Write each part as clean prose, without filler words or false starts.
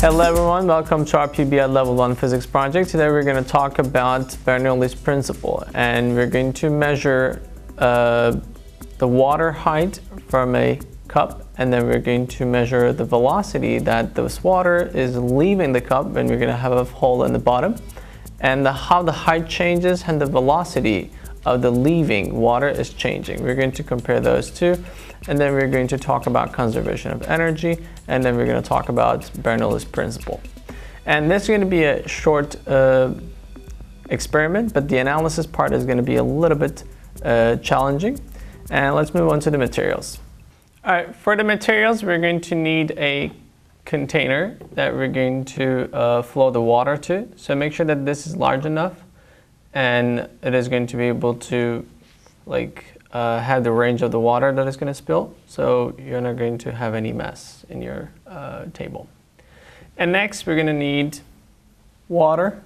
Hello everyone, welcome to our PBL Level 1 Physics project. Today we're going to talk about Bernoulli's principle, and we're going to measure the water height from a cup, and then we're going to measure the velocity that this water is leaving the cup when we're going to have a hole in the bottom, and how the height changes and the velocity of the leaving water is changing. We're going to compare those two, and then we're going to talk about conservation of energy, and then we're going to talk about Bernoulli's principle. And this is going to be a short experiment, but the analysis part is going to be a little bit challenging. And let's move on to the materials. All right, for the materials, we're going to need a container that we're going to flow the water to. So make sure that this is large enough, and it is going to be able to have the range of the water that is going to spill, so you're not going to have any mess in your table. And next we're going to need water,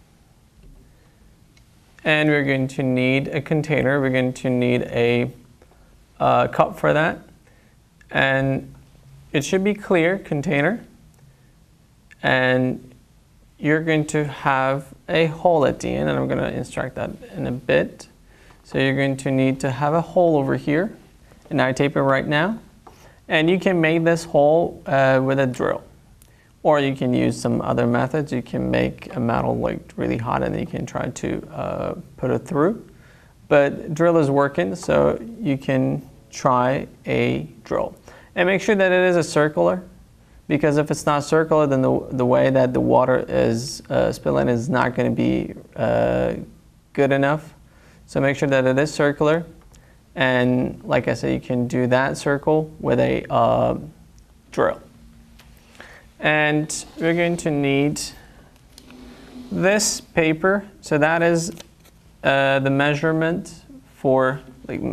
and we're going to need a container. We're going to need a cup for that, and it should be clear container, and you're going to have a hole at the end, and I'm going to instruct that in a bit. So you're going to need to have a hole over here, and I tape it right now. And you can make this hole with a drill, or you can use some other methods. You can make a metal really hot, and you can try to put it through. But drill is working, so you can try a drill. And make sure that it is a circular, because if it's not circular, then the way that the water is spilling is not going to be good enough. So make sure that it is circular, and like I said, you can do that circle with a drill. And we're going to need this paper. So that is the measurement for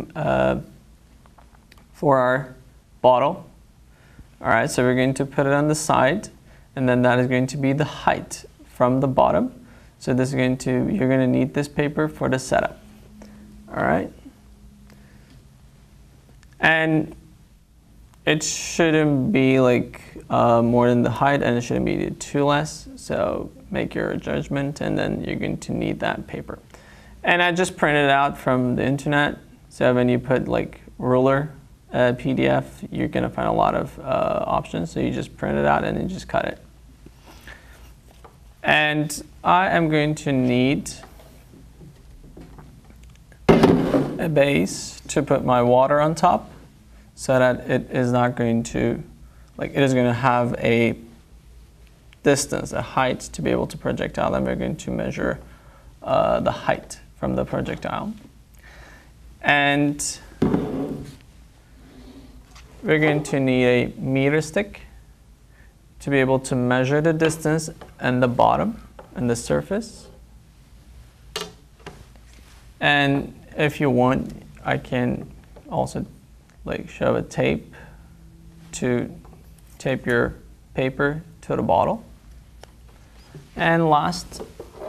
our bottle. All right, so we're going to put it on the side, and then that is going to be the height from the bottom. So this is you're going to need this paper for the setup. All right, and it shouldn't be more than the height, and it shouldn't be too less, so make your judgment, and then you're going to need that paper. And I just printed it out from the internet, so when you put ruler PDF, you're going to find a lot of options, so you just print it out and then just cut it. And I am going to need a base to put my water on top, so that it is not going to, it is going to have a distance, a height to be able to projectile, and we're going to measure the height from the projectile. And we're going to need a meter stick to be able to measure the distance and the bottom and the surface. And if you want, I can also show a tape to tape your paper to the bottle. And last,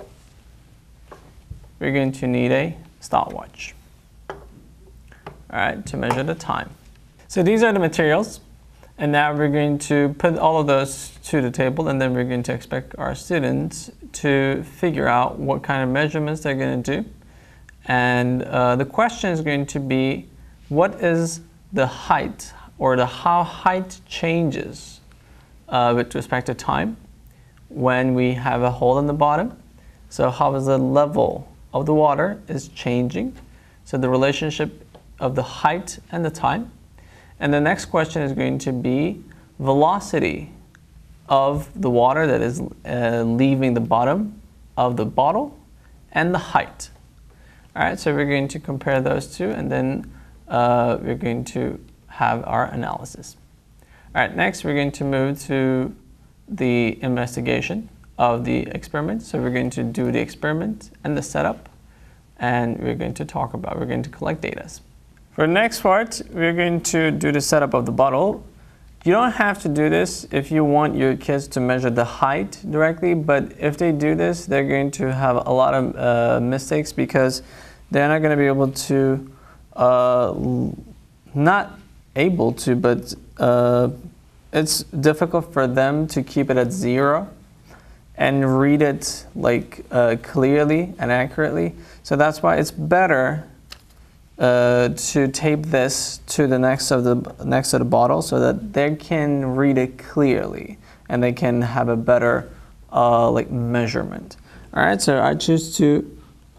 we're going to need a stopwatch, all right, to measure the time. So these are the materials, and now we're going to put all of those to the table, and then we're going to expect our students to figure out what kind of measurements they're going to do. And the question is going to be, what is the height, or how height changes with respect to time when we have a hole in the bottom? So how is the level of the water is changing? So the relationship of the height and the time. And the next question is going to be velocity of the water that is leaving the bottom of the bottle, and the height. All right, so we're going to compare those two, and then we're going to have our analysis. All right, next we're going to move to the investigation of the experiment. So we're going to do the experiment and the setup, and we're going to collect data. For the next part, we're going to do the setup of the bottle. You don't have to do this if you want your kids to measure the height directly, but if they do this, they're going to have a lot of mistakes, because they're not going to be able to, not able to, but it's difficult for them to keep it at 0 and read it like clearly and accurately. So that's why it's better to tape this to the next to the bottle so that they can read it clearly and they can have a better like measurement. All right, so I choose to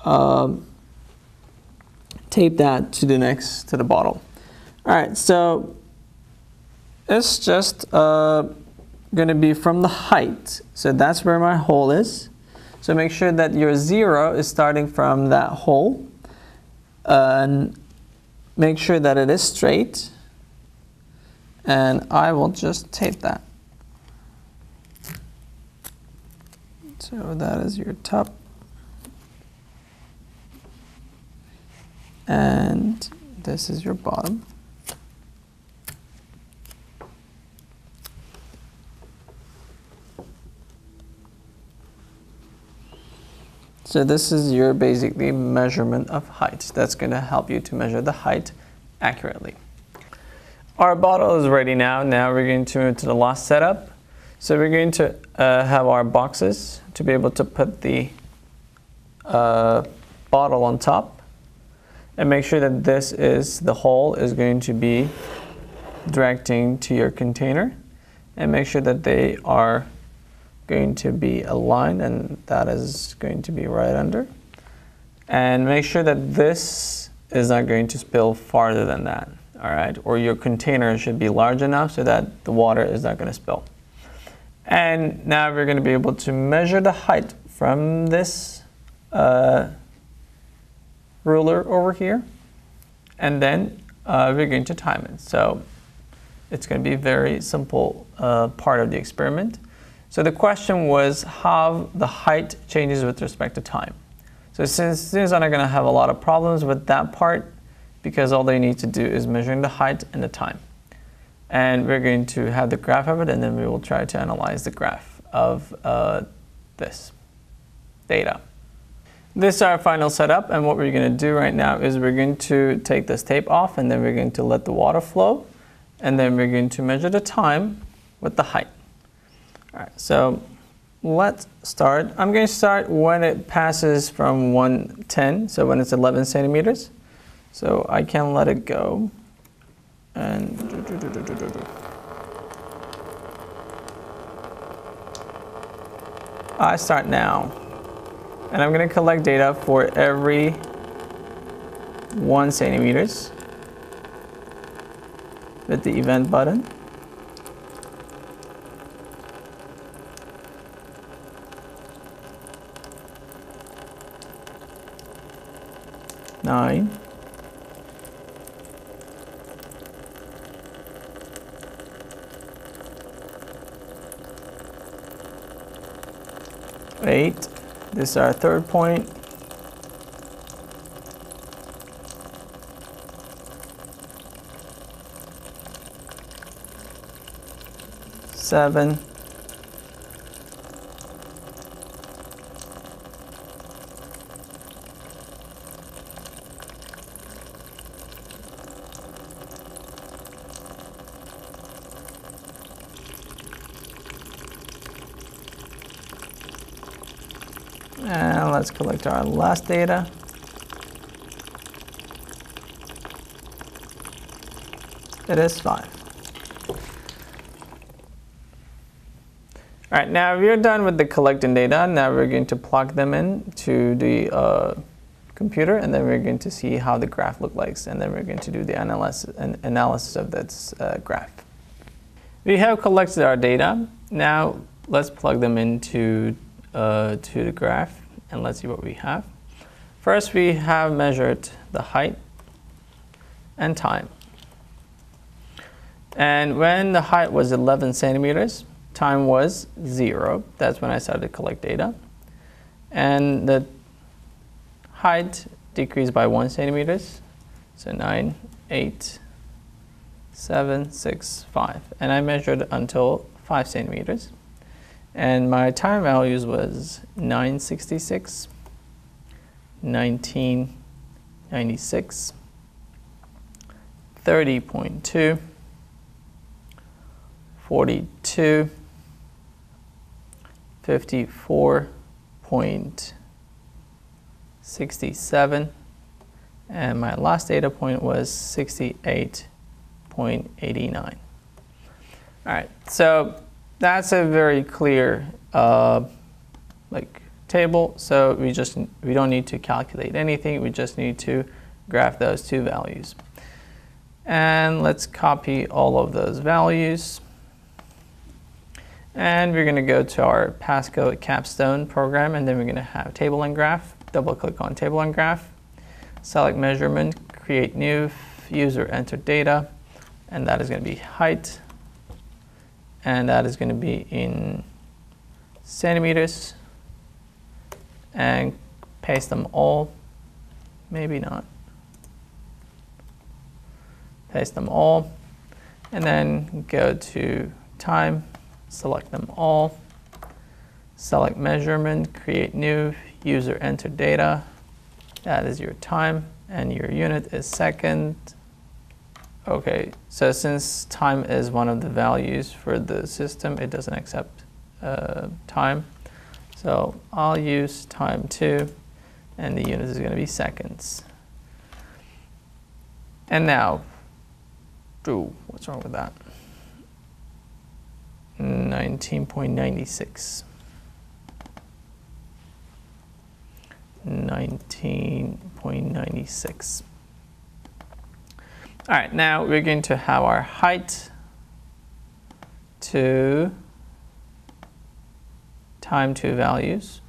tape that to the bottle. All right, so it's just going to be from the height. So that's where my hole is. So make sure that your 0 is starting from that hole. And make sure that it is straight. And I will just tape that. So that is your top. And this is your bottom. So this is your basically measurement of height. That's going to help you to measure the height accurately. Our bottle is ready now. Now we're going to move to the last setup. So we're going to have our boxes to be able to put the bottle on top. And make sure that the hole is going to be directing to your container. And make sure that they are going to be aligned, and that is going to be right under. And make sure that this is not going to spill farther than that, all right? Or your container should be large enough so that the water is not going to spill. And now we're going to be able to measure the height from this ruler over here, and then we're going to time it. So it's going to be a very simple part of the experiment. So the question was how the height changes with respect to time. So since students are not going to have a lot of problems with that part, because all they need to do is measuring the height and the time. And we're going to have the graph of it, and then we will try to analyze the graph of this data. This is our final setup, and what we're going to do right now is we're going to take this tape off, and then we're going to let the water flow, and then we're going to measure the time with the height. All right, so let's start. I'm going to start when it passes from 110, so when it's 11 centimeters. So I can let it go. And I start now. And I'm going to collect data for every 1 centimeters with the event button. Nine. 8. This is our third point. 7. 'And let's collect our last data. It is 5. All right, now we're done with the collecting data. Now we're going to plug them in to the computer, and then we're going to see how the graph looks like, and then we're going to do the analysis of this graph. We have collected our data. Now let's plug them into to the graph, and let's see what we have. First, we have measured the height and time. And when the height was 11 centimeters, time was 0. That's when I started to collect data. And the height decreased by 1 centimeters. So 9, 8, 7, 6, 5. And I measured until 5 centimeters. And my time values was 966, 1996, 30.2, 42, 54.67, and my last data point was 68.89. All right, so that's a very clear table. So we don't need to calculate anything. We just need to graph those two values. And let's copy all of those values. And we're going to go to our Pascal Capstone program, and then we're going to have table and graph. Double click on table and graph, select measurement, create new, user enter data, and that is going to be height, and that is going to be in centimeters, and paste them all. Maybe not. Paste them all, and then go to time, select them all, select measurement, create new, user enter data. That is your time, and your unit is second. Okay, so since time is one of the values for the system, it doesn't accept time. So I'll use time 2, and the unit is going to be seconds. And now, what's wrong with that? 19.96. 19.96. All right, now we're going to have our height to time 2 values.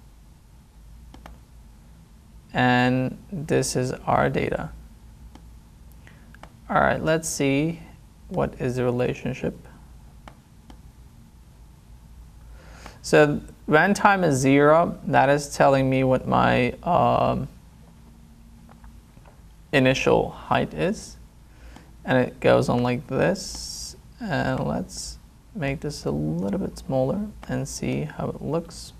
And this is our data. All right, let's see what is the relationship. So when time is 0, that is telling me what my initial height is. And it goes on like this. And let's make this a little bit smaller and see how it looks.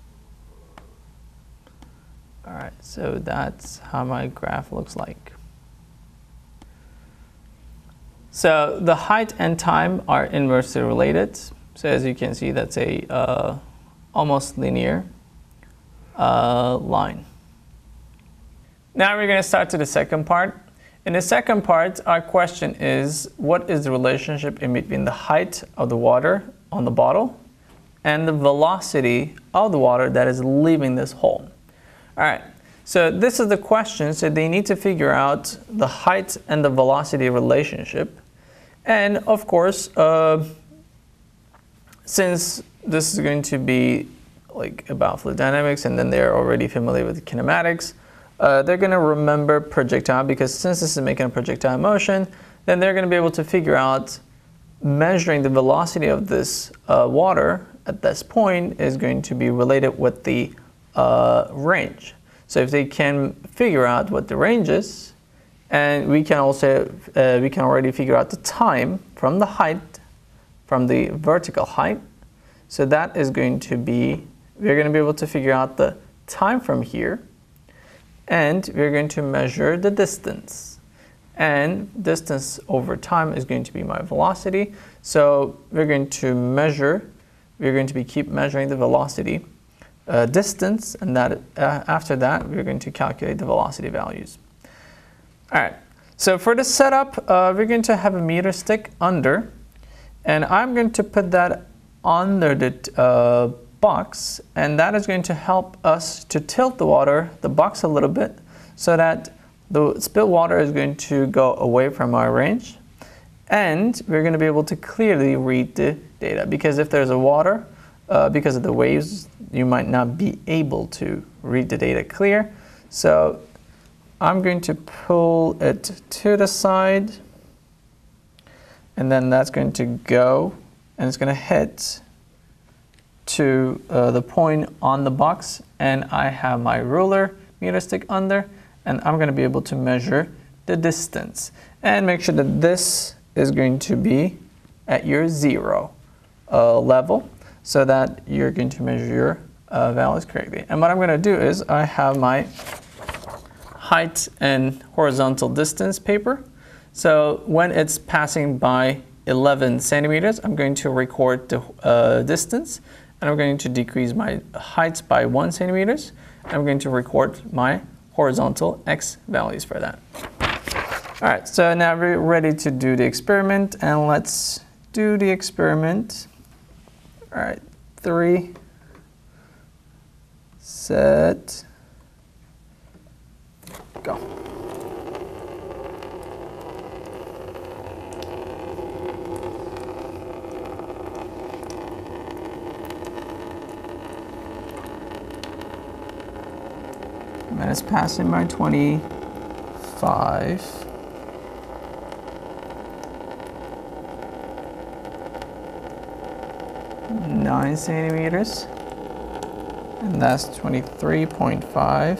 All right, so that's how my graph looks like. So the height and time are inversely related. So as you can see, that's a almost linear line. Now we're going to start to the second part. In the second part, our question is, what is the relationship in between the height of the water on the bottle and the velocity of the water that is leaving this hole? All right, so this is the question. So they need to figure out the height and the velocity relationship. And of course, since this is going to be like about fluid dynamics, and then they're already familiar with kinematics, they're going to remember projectile, because since this is making a projectile motion, then they're going to be able to figure out measuring the velocity of this water at this point is going to be related with the range. So if they can figure out what the range is, and we can also we can already figure out the time from the height, from the vertical height. So that is going to be, we're going to be able to figure out the time from here, and we're going to measure the distance. And distance over time is going to be my velocity. So we're going to measure, we're going to keep measuring the velocity distance, and that after that we're going to calculate the velocity values. All right, so for the setup, we're going to have a meter stick under, and I'm going to put that under the box, and that is going to help us to tilt the box a little bit, so that the spilled water is going to go away from our range, and we're going to be able to clearly read the data, because if there's a water, because of the waves, you might not be able to read the data clear. So I'm going to pull it to the side, and then that's going to go, and it's going to hit to the point on the box, and I have my ruler meter stick under, and I'm going to be able to measure the distance and make sure that this is going to be at your 0 level, so that you're going to measure your values correctly. And what I'm going to do is I have my height and horizontal distance paper. So when it's passing by 11 centimeters, I'm going to record the distance, and I'm going to decrease my height by 1 centimeters. I'm going to record my horizontal x values for that. All right, so now we're ready to do the experiment, and let's do the experiment. All right, 3, set, go. Minutes passing by 25. 9 centimeters, and that's 23.5.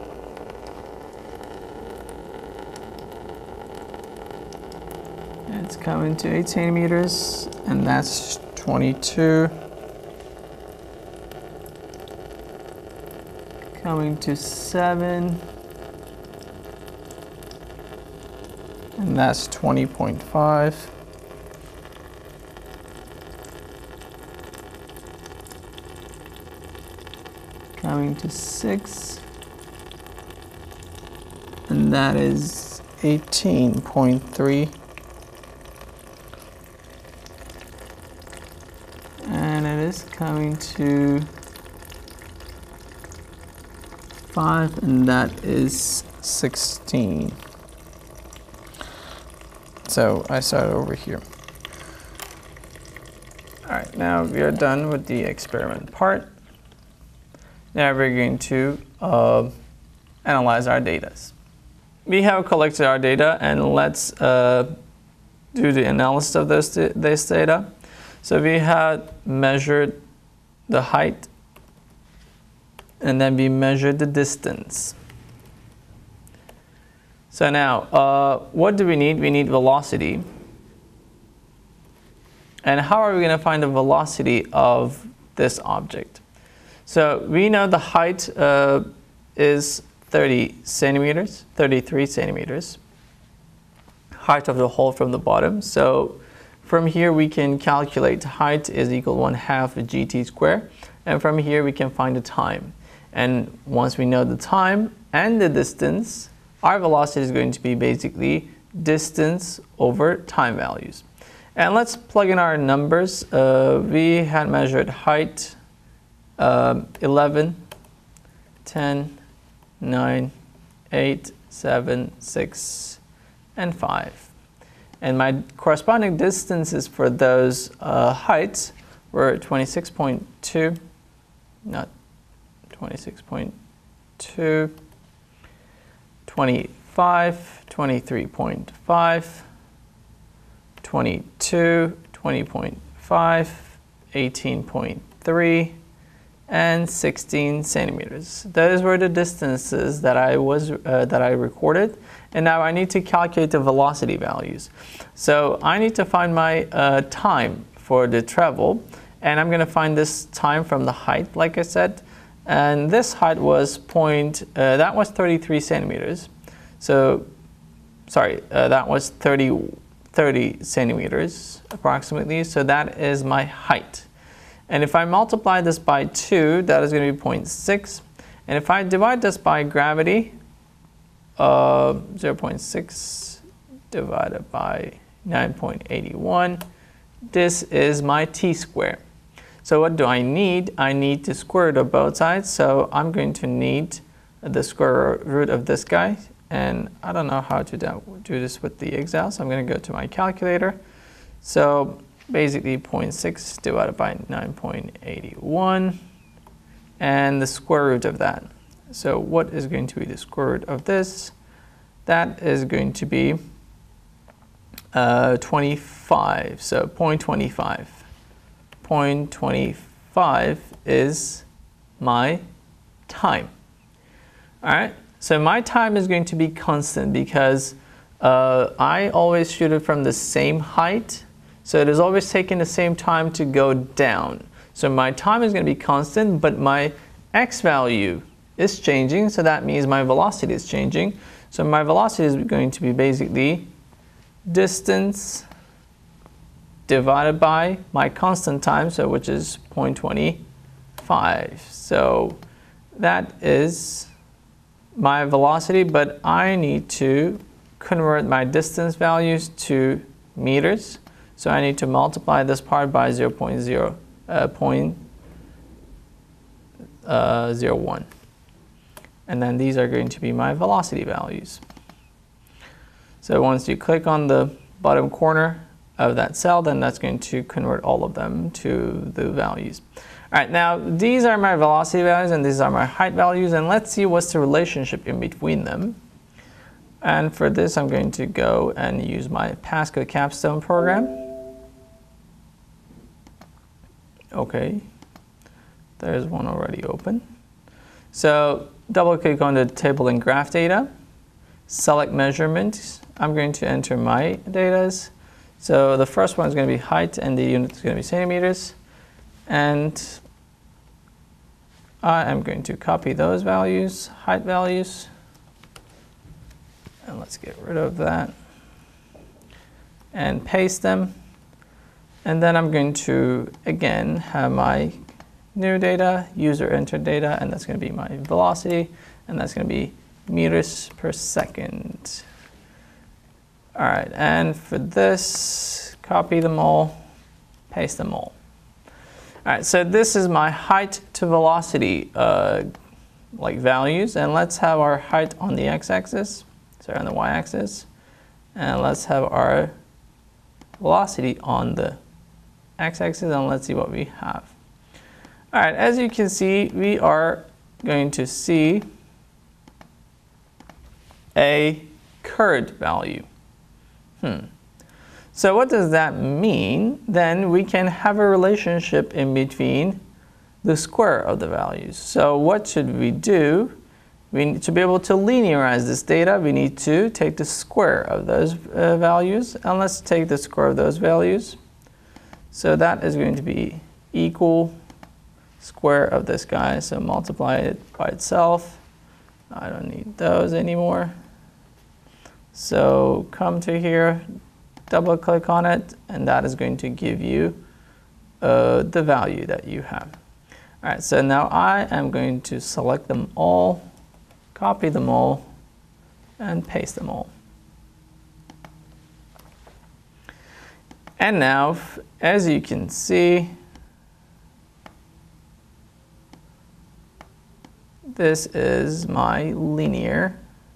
It's coming to 8 centimeters, and that's 22. Coming to 7, and that's 20.5. Coming to 6, and that is 18.3. And it is coming to 5, and that is 16. So I start over here. All right, now we are done with the experiment part. Now we're going to analyze our data. We have collected our data, and let's do the analysis of this data. So we had measured the height, and then we measured the distance. So now, what do we need? We need velocity. And how are we going to find the velocity of this object? So we know the height is 30 centimeters, 33 centimeters, height of the hole from the bottom. So from here we can calculate height is equal to 1/2 gt squared, and from here we can find the time. And once we know the time and the distance, our velocity is going to be basically distance over time values. And let's plug in our numbers. We had measured height 11, 10, 9, 8, 7, 6, and 5. And my corresponding distances for those heights were 26.2, not 26.2, 25, 23.5, 22, 20.5, 18.3, and 16 centimeters. Those were the distances that I recorded, and now I need to calculate the velocity values. So I need to find my time for the travel, and I'm going to find this time from the height, like I said, and this height was that was 33 centimeters. So sorry, that was 30 centimeters approximately. So that is my height. And if I multiply this by 2, that is going to be 0.6. And if I divide this by gravity, 0.6 divided by 9.81, this is my t squared. So what do I need? I need the square root of both sides. So I'm going to need the square root of this guy. And I don't know how to do this with the Excel, so I'm going to go to my calculator. So basically 0.6 divided by 9.81, and the square root of that. So what is going to be the square root of this? That is going to be 25, so 0.25. 0.25 is my time. All right, so my time is going to be constant because I always shoot it from the same height. So it is always taking the same time to go down. So my time is going to be constant, but my x value is changing. So that means my velocity is changing. So my velocity is going to be basically distance divided by my constant time, so which is 0.25. So that is my velocity, but I need to convert my distance values to meters. So I need to multiply this part by 0.01. And then these are going to be my velocity values. So once you click on the bottom corner of that cell, then that's going to convert all of them to the values. All right, now these are my velocity values and these are my height values, and let's see what's the relationship in between them. And for this, I'm going to go and use my Pascal capstone program. Okay, there's one already open. So double click on the table and graph data, select measurements. I'm going to enter my data. So the first one is going to be height and the unit is going to be centimeters. And I am going to copy those values, height values. And let's get rid of that. And paste them. And then I'm going to, again, have my new data, user entered data, and that's going to be my velocity, and that's going to be meters per second. All right, and for this, copy them all, paste them all. All right, so this is my height to velocity values, and let's have our height on the x-axis, sorry, on the y-axis, and let's have our velocity on the x-axis, and let's see what we have. All right, as you can see, we are going to see a current value. So what does that mean? Then we can have a relationship in between the square of the values. So what should we do? We need to be able to linearize this data. We need to take the square of those values, and let's take the square of those values. So that is going to be equal square of this guy, so multiply it by itself. I don't need those anymore. So come to here, double click on it, and that is going to give you the value that you have. All right, so now I am going to select them all, copy them all, and paste them all. And now, as you can see, this is my linear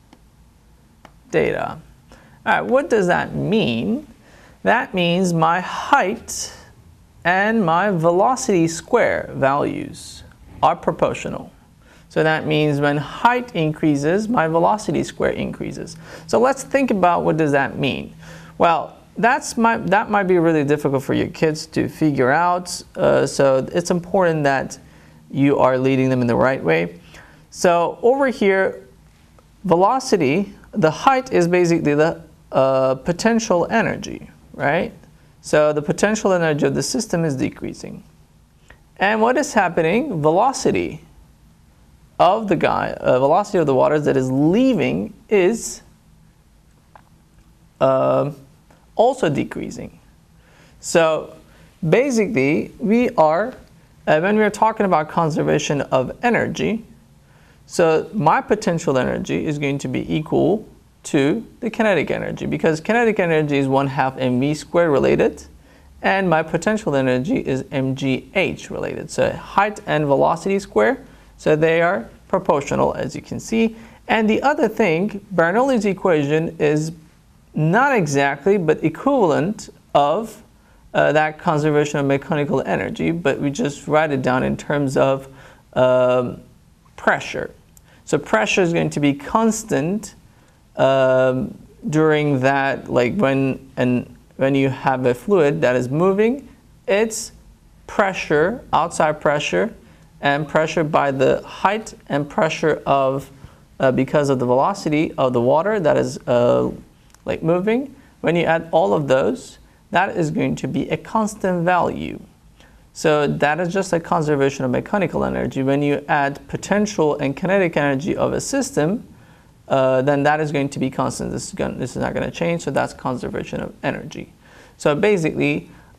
data. All right, what does that mean? That means my height and my velocity square values are proportional. So that means when height increases, my velocity square increases. So let's think about what does that mean. Well, that might be really difficult for your kids to figure out. So it's important that you are leading them in the right way. So over here, velocity, the height is basically the potential energy, right? So the potential energy of the system is decreasing. And what is happening? Velocity of the velocity of the water that is leaving is also decreasing. So basically, we are, when we are talking about conservation of energy, so my potential energy is going to be equal to the kinetic energy, because kinetic energy is 1/2 mv squared related, and my potential energy is mgh related. So height and velocity square, so they are proportional, as you can see. And the other thing, Bernoulli's equation is not exactly, but equivalent of that conservation of mechanical energy, but we just write it down in terms of pressure. So pressure is going to be constant during that, like when you have a fluid that is moving, it's pressure, outside pressure, and pressure by the height and pressure of because of the velocity of the water that is like moving. When you add all of those, that is going to be a constant value. So that is just a conservation of mechanical energy. When you add potential and kinetic energy of a system, then that is going to be constant. This is not going to change, so that's conservation of energy. So basically,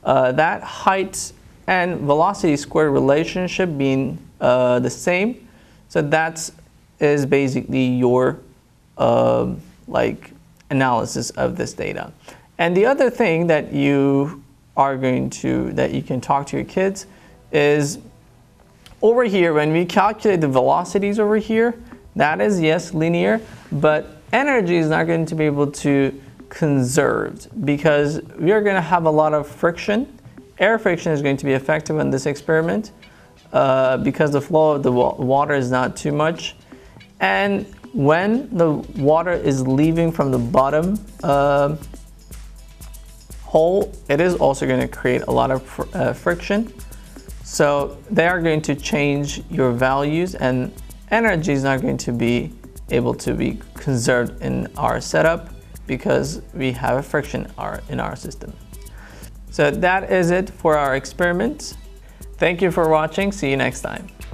that height and velocity squared relationship being the same. So that is basically your like analysis of this data. And the other thing that you can talk to your kids is over here, when we calculate the velocities over here, that is, yes, linear, but energy is not going to be able to conserve because we are going to have a lot of friction. Air friction is going to be effective in this experiment because the flow of the water is not too much. And when the water is leaving from the bottom hole, it is also going to create a lot of friction. So they are going to change your values, and energy is not going to be able to be conserved in our setup because we have a friction in our system. So that is it for our experiment. Thank you for watching. See you next time.